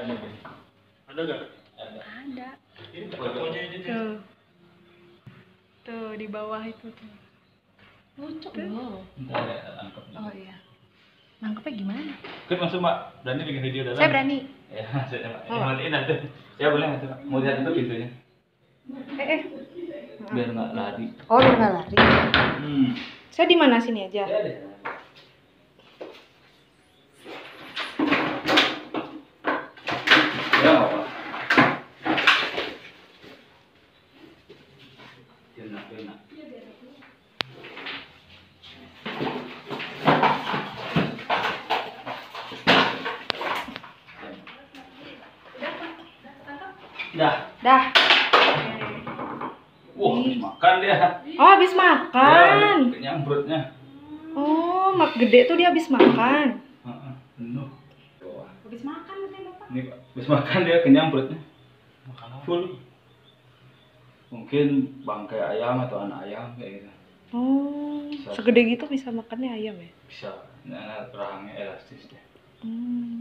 Ada nggak? Ada. Ada. Ini fotonya ini. Tuh di bawah itu tuh. Lucu loh. Ntar angkat. Oh iya. Nangkepnya gimana? Kan masuk Mbak, berani bikin video dalam? Saya berani. Ya, saya Mbak. Matiin aja. Saya boleh nggak Mbak? Mau lihat itu pintunya? Biar nggak lari. Oh, biar nggak lari. Saya di mana sini aja? Ya deh. Ya apa? Kena. Dah. Wah, habis makan dia. Oh, habis makan. Ya, kenyang perutnya. Oh, mak gede tuh dia habis makan. Penuh. Habis makan katanya Bapak. Ini Pak, habis makan dia kenyang perutnya. Full. Mungkin bangkai ayam atau anak ayam kayak gitu. Oh, segede gitu bisa makannya ayam ya? Bisa. Nah, rahangnya elastis deh.